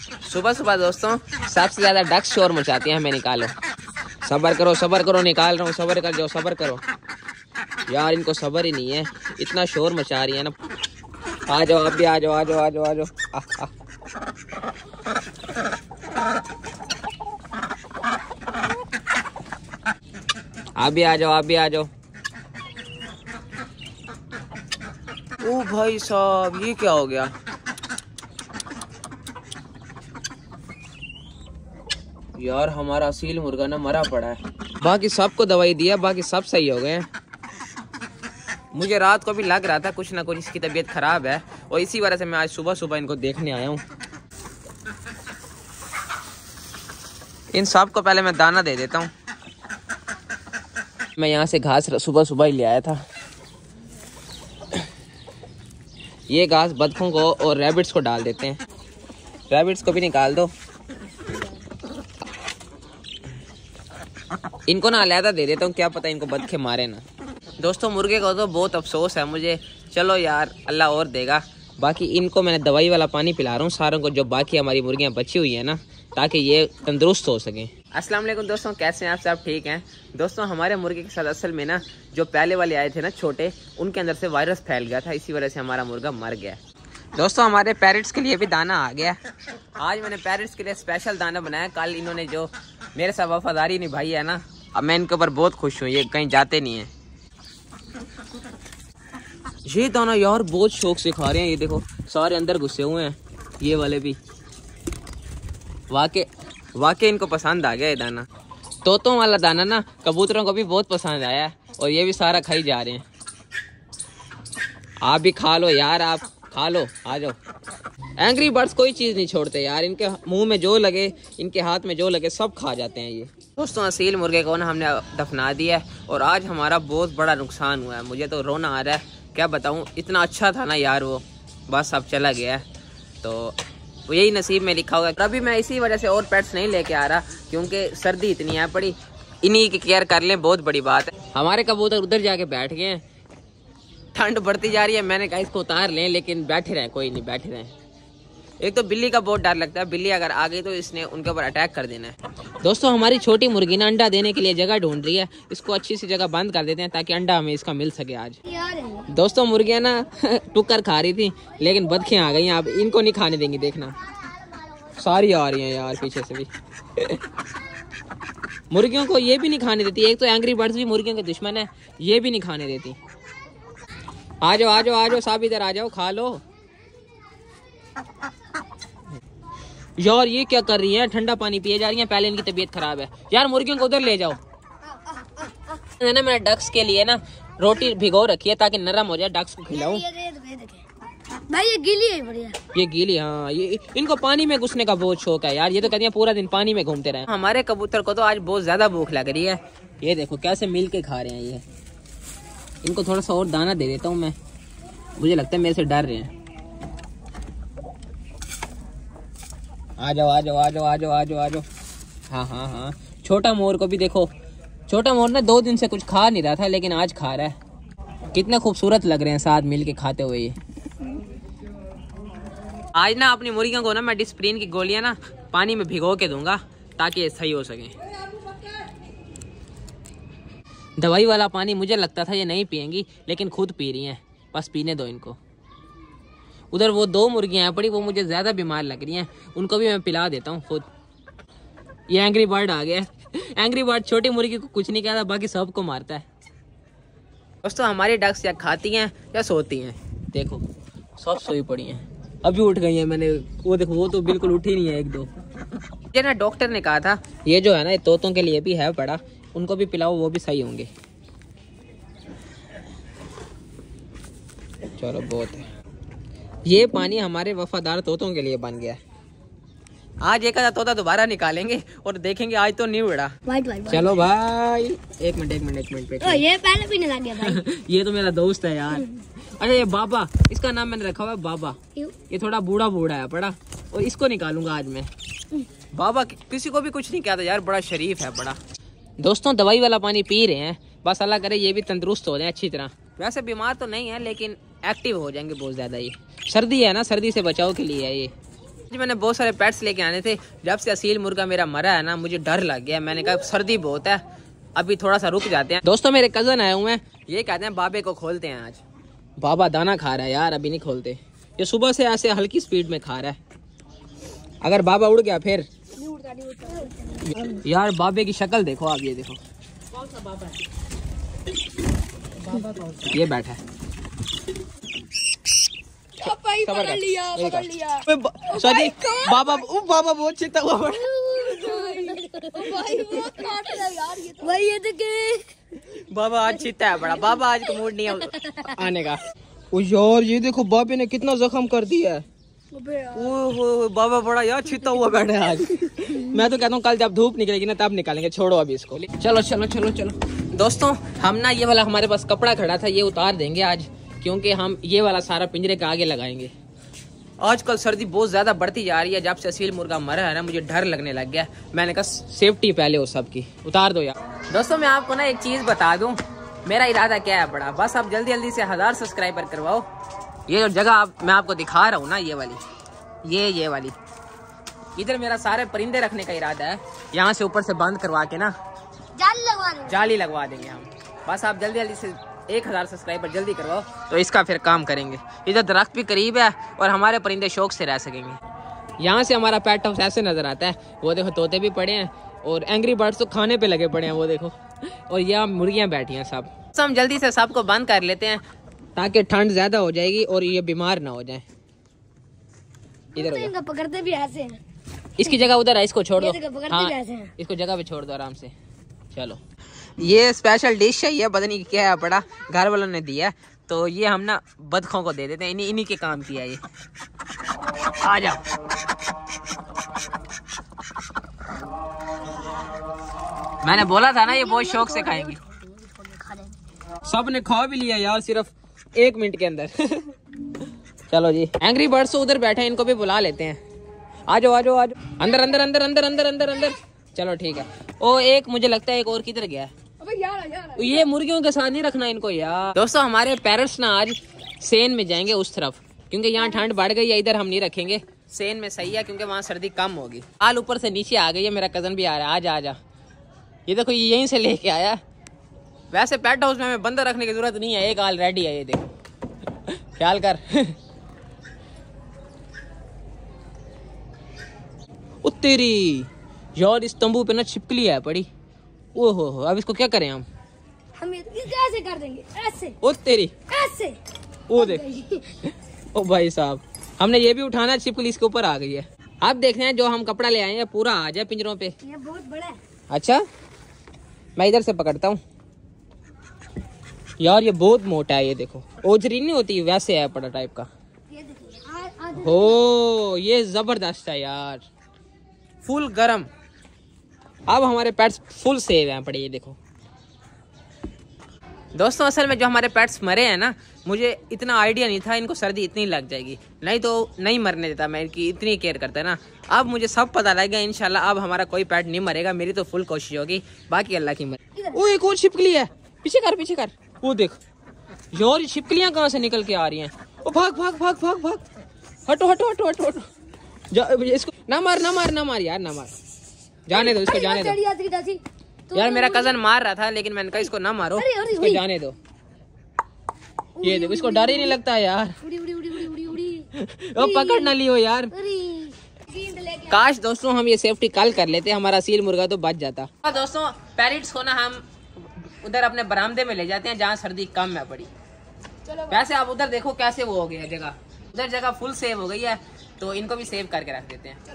सुबह सुबह दोस्तों सबसे ज्यादा डक्स शोर मचाती हैं, हमें निकालो। सब्र करो, निकाल रहा हूँ, सब्र कर जाओ, सब्र करो यार, इनको सब्र ही नहीं है, इतना शोर मचा रही है ना। आ जाओ आप भी, आ जाओ, आ जाओ, आ जाओ, आ जाओ। आप भी आ जाओ, आप भी आ जाओ। ओ भाई साहब, ये क्या हो गया? यार हमारा असील मुर्गा ना मरा पड़ा है। बाकी सबको दवाई दिया, बाकी सब सही हो गए हैं। मुझे रात को भी लग रहा था कुछ ना कुछ इसकी तबीयत खराब है, और इसी वजह से मैं आज सुबह सुबह इनको देखने आया हूँ। इन सब को पहले मैं दाना दे देता हूँ। मैं यहाँ से घास सुबह सुबह ही ले आया था। ये घास बतखों को और रैबिट्स को डाल देते हैं। रैबिट्स को भी निकाल दो। इनको ना अलहदा दे देता हूँ, क्या पता इनको बतखे मारे ना। दोस्तों मुर्गे को तो बहुत अफसोस है मुझे, चलो यार अल्लाह और देगा। बाकी इनको मैंने दवाई वाला पानी पिला रहा हूँ सारों को, जो बाकी हमारी मुर्गियाँ बची हुई हैं ना, ताकि ये तंदुरुस्त हो सकें। अस्सलाम वालेकुम दोस्तों, कैसे हैं आप सब? ठीक हैं दोस्तों। हमारे मुर्गे के साथ असल में ना जो पहले वाले आए थे ना छोटे, उनके अंदर से वायरस फैल गया था, इसी वजह से हमारा मुर्गा मर गया। दोस्तों हमारे पैरेट्स के लिए भी दाना आ गया। आज मैंने पैरेट्स के लिए स्पेशल दाना बनाया। कल इन्होंने जो मेरे साथ वफादारी निभाई है ना, अब मैं इनके ऊपर बहुत खुश हूँ, ये कहीं जाते नहीं हैं। ये दाना यार बहुत शौक से खा रहे हैं, ये देखो सारे अंदर घुसे हुए हैं, ये वाले भी। वाकई इनको पसंद आ गया ये दाना। तोतों वाला दाना ना कबूतरों को भी बहुत पसंद आया है, और ये भी सारा खाई जा रहे हैं। आप भी खा लो यार, आप खा लो, आ जाओ। एंग्री बर्ड्स कोई चीज़ नहीं छोड़ते यार, इनके मुंह में जो लगे, इनके हाथ में जो लगे, सब खा जाते हैं ये। दोस्तों असील मुर्गे को ना हमने दफना दिया है, और आज हमारा बहुत बड़ा नुकसान हुआ है। मुझे तो रोना आ रहा है, क्या बताऊँ, इतना अच्छा था ना यार वो, बस अब चला गया है। तो यही नसीब में लिखा होगा। अभी मैं इसी वजह से और पेट्स नहीं लेके आ रहा, क्योंकि सर्दी इतनी है पड़ी, इन्हीं की केयर कर लें, बहुत बड़ी बात है। हमारे कबूतर उधर जाके बैठ गए हैं, ठंड बढ़ती जा रही है। मैंने कहा इसको उतार लें, लेकिन बैठे रहें, कोई नहीं, बैठे रहें। एक तो बिल्ली का बहुत डर लगता है, बिल्ली अगर आ गई तो इसने उनके ऊपर अटैक कर देना है। दोस्तों हमारी छोटी मुर्गी ना अंडा देने के लिए जगह ढूंढ रही है, इसको अच्छी सी जगह बंद कर देते हैं ताकि अंडा हमें इसका मिल सके आज। दोस्तों मुर्गियाँ ना टुक्कर खा रही थी, लेकिन बदखियाँ आ गई हैं, अब इनको नहीं खाने देंगी। देखना सारी आ रही हैं यार पीछे से भी। मुर्गियों को ये भी नहीं खाने देती। एक तो एंग्री बर्ड्स भी मुर्गियों के दुश्मन है, ये भी नहीं खाने देती। आ जाओ आ जाओ आ जाओ, सब इधर आ जाओ, खा लो। यार ये क्या कर रही है, ठंडा पानी पिए जा रही है, पहले इनकी तबीयत खराब है। यार मुर्गियों को उधर ले जाओ। मैंने डक्स के लिए ना रोटी भिगो रखी है ताकि नरम हो जाए, डक्स को खिलाऊं। भाई ये गीली है, बढ़िया ये गीली। हाँ ये इनको पानी में घुसने का बहुत शौक है यार, ये तो कहती हैं पूरा दिन पानी में घूमते रहे। हमारे कबूतर को तो आज बहुत ज्यादा भूख लग रही है, ये देखो कैसे मिल के खा रहे हैं ये। इनको थोड़ा सा और दाना दे देता हूँ मैं, मुझे लगता है मेरे से डर रहे हैं। आ जाओ आ जाओ आ जाओ आ जाओ आ जाओ आ जाओ। हाँ हाँ हाँ, छोटा मोर को भी देखो। छोटा मोर ना 2 दिन से कुछ खा नहीं रहा था, लेकिन आज खा रहा है। कितना खूबसूरत लग रहे हैं साथ मिल के खाते हुए ये। आज ना अपनी मुर्गियों को ना मैं डिस्प्रिन की गोलियां ना पानी में भिगो के दूंगा ताकि ये सही हो सके। दवाई वाला पानी मुझे लगता था ये नहीं पियेंगी, लेकिन खुद पी रही हैं, बस पीने दो इनको। उधर वो 2 मुर्गियां हैं पड़ी, वो मुझे ज्यादा बीमार लग रही हैं, उनको भी मैं पिला देता हूँ खुद। ये एंग्री बर्ड आ गया। एंग्री बर्ड छोटी मुर्गी को कुछ नहीं कहता, बाकी सबको मारता है। दोस्तों हमारी डक्स या खाती हैं या सोती हैं, देखो सब सोई पड़ी हैं, अभी उठ गई हैं। मैंने वो देखो, वो तो बिल्कुल उठी नहीं है, 1-2। ये ना डॉक्टर ने कहा था ये जो है ना, ये तोतों के लिए भी है पड़ा, उनको भी पिलाओ, वो भी सही होंगे। चलो बहुत है। ये पानी हमारे वफादार तोतों के लिए बन गया है। आज एक आधा तोता दोबारा निकालेंगे और देखेंगे, आज तो नहीं उड़ा। चलो भाई, एक मिनट ये पहले पीने लग गया भाई। ये तो मेरा दोस्त है यार। अरे ये बाबा, इसका नाम मैंने रखा हुआ है बाबा। ये थोड़ा बूढ़ा है पड़ा, और इसको निकालूंगा आज मैं। बाबा किसी को भी कुछ नहीं कहता यार, बड़ा शरीफ है बड़ा। दोस्तों दवाई वाला पानी पी रहे हैं, बस अल्लाह करे ये भी तंदुरुस्त हो जाए अच्छी तरह। वैसे बीमार तो नहीं है, लेकिन एक्टिव हो जाएंगे बहुत ज्यादा। ये सर्दी है ना, सर्दी से बचाव के लिए है ये। मैंने बहुत सारे पेट्स लेके आने थे। जब से असील मुर्गा मेरा मरा है ना, मुझे डर लग गया। मैंने कहा सर्दी बहुत है, अभी थोड़ा सा रुक जाते हैं। दोस्तों मेरे कजन आए हुए हैं, ये कहते हैं बाबे को खोलते हैं आज। बाबा दाना खा रहा है यार, अभी नहीं खोलते। ये सुबह से ऐसे हल्की स्पीड में खा रहा है। अगर बाबा उड़ गया फिर यार, बाबे की शक्ल देखो आप, ये देखो। कौन सा बाबा है? बाबा कौन सा? ये बैठा है। पकड़ लिया। सॉरी बाबा, बाबा बहुत चिता हुआ। भाई ये देखे, बाबा आज चिता है बड़ा। बाबा आज का मूड नहीं है आने का। यार ये देखो, बाबे ने कितना जख्म कर दिया है। ओह बाबा बड़ा यार चिता हुआ बैठा है आज। मैं तो कहता हूँ कल जब धूप निकलेगी ना तब निकालेंगे, छोड़ो अभी इसको। चलो चलो चलो चलो दोस्तों, हम ना ये वाला हमारे पास कपड़ा खड़ा था, ये उतार देंगे आज, क्योंकि हम ये वाला सारा पिंजरे के आगे लगाएंगे। आजकल सर्दी बहुत ज़्यादा बढ़ती जा रही है। जब से असील मुर्गा मरा है ना, मुझे डर लगने लग गया। मैंने कहा सेफ्टी पहले हो सबकी, उतार दो यार। दोस्तों मैं आपको ना एक चीज़ बता दूं, मेरा इरादा क्या है बड़ा, बस आप जल्दी जल्दी से 1000 सब्सक्राइबर करवाओ। ये जो जगह मैं आपको दिखा रहा हूँ ना, ये वाली, ये वाली, इधर मेरा सारे परिंदे रखने का इरादा है। यहाँ से ऊपर से बंद करवा के ना जाली लगवा देंगे हम। बस आप जल्दी जल्दी से 1000 सब्सक्राइबर जल्दी करवाओ, तो इसका फिर काम करेंगे। इधर दरख्त भी करीब है और हमारे परिंदे शौक से रह सकेंगे। यहाँ से हमारा पेट हाउस ऐसे नजर आता है। वो देखो तोते भी पड़े हैं और एंग्री बर्ड्स तो खाने पे लगे पड़े हैं, वो देखो। और यहाँ मुर्गियाँ बैठी हैं सब। तो हम जल्दी से सबको बंद कर लेते हैं ताकि ठंड ज्यादा हो जाएगी और ये बीमार ना हो जाए। इधर इनका पकड़ते भी ऐसे हैं। इसकी जगह उधर है, इसको छोड़ दो। हाँ, इसको जगह पे छोड़ दो आराम से। चलो ये स्पेशल डिश है, ये पता नहीं क्या है बड़ा, घर वालों ने दिया है, तो ये हम ना बतखों को दे देते हैं। इन्हीं के काम किया ये। आ जाओ। मैंने बोला था ना ये बहुत शौक से खाएंगी। सब ने खा भी लिया यार सिर्फ 1 मिनट के अंदर। चलो जी, एंग्री बर्ड्स तो उधर बैठे हैं, इनको भी बुला लेते हैं। आ जाओ आ जाओ आ जाओ, अंदर अंदर अंदर अंदर अंदर अंदर अंदर। चलो ठीक है। ओ एक मुझे लगता है एक और किधर गया है। ये मुर्गियों के साथ नहीं रखना इनको यार। दोस्तों हमारे पेरेंट्स ना आज सेन में जाएंगे उस तरफ, क्योंकि यहाँ ठंड बढ़ गई है। इधर हम नहीं रखेंगे, सेन में सही है क्योंकि वहाँ सर्दी कम होगी। आल ऊपर से नीचे आ गई है, मेरा कजन भी आ रहा है। आजा आजा, ये देखो ये यहीं से लेके आया। वैसे पेट हाउस में हमें बंदर रखने की जरूरत नहीं है, एक आल रेडी है, ये देखो। ख्याल कर। ओ तेरी यार, इस तंबू पे ना छिपकली है पड़ी। ओहो हो, अब इसको क्या करें हम कैसे कर देंगे? ऐसे। ओ तेरी ऐसे। ओ देख, ओ भाई साहब, हमने ये भी उठाना, छिपकली इसके ऊपर आ गई है। अब देखते हैं जो हम कपड़ा ले आए हैं पूरा आ जाए पिंजरों पे। ये बहुत बड़ा है। अच्छा मैं इधर से पकड़ता हूँ यार, ये बहुत मोटा है। ये देखो ओजरी नहीं होती वैसे है बड़ा टाइप का। ये देखिए। हो ये जबरदस्त है यार, फुल गरम। अब हमारे पेट्स फुल सेव हैं पड़े। ये देखो दोस्तों, असल में जो हमारे पेट्स मरे हैं ना, मुझे इतना आइडिया नहीं था इनको सर्दी इतनी लग जाएगी, नहीं तो नहीं मरने देता मैं, इनकी इतनी केयर करता है ना। अब मुझे सब पता लग गया, इंशाल्लाह अब हमारा कोई पेट नहीं मरेगा। मेरी तो फुल कोशिश होगी, बाकी अल्लाह की मर्जी। वो एक और छिपकली है, पीछे कर पीछे कर। वो देख यार, छिपकलियां कहाँ से निकल के आ रही हैं। ओ भाग भाग भाग भाग भाग, हटो हटो हटो हटो हटो। इसको ना मार ना मार ना मार यार, ना मार, जाने दो इसको, जाने दो यार। मेरा कजन मार रहा था लेकिन मैंने कहा इसको ना मारो, इसको जाने दो। ये देखो, इसको डर ही नहीं लगता यार। ओ पकड़ ना लियो यार। काश दोस्तों हम ये सेफ्टी कल कर लेते, हमारा असील मुर्गा तो बच जाता। दोस्तों पैरेट्स को ना हम उधर अपने बरामदे में ले जाते हैं जहाँ सर्दी कम है पड़ी। वैसे आप उधर देखो कैसे वो हो गया जगह, उधर जगह फुल सेव हो गई है, तो इनको भी सेव करके रख देते हैं।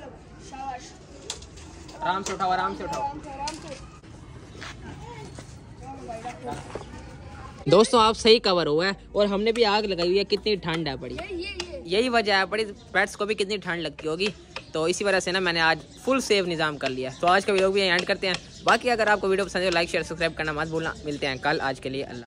आराम से उठाओ, आराम से उठाओ। दोस्तों आप सही कवर हुआ है और हमने भी आग लगाई हुई है। कितनी ठंड है पड़ी, यही वजह है पड़ी, पेट्स को भी कितनी ठंड लगती होगी, तो इसी वजह से ना मैंने आज फुल सेव निज़ाम कर लिया। तो आज का वीडियो भी एंड करते हैं। बाकी अगर आपको वीडियो पसंद है तो लाइक शेयर सब्सक्राइब करना मत भूलना। मिलते हैं कल, आज के लिए अल्लाह।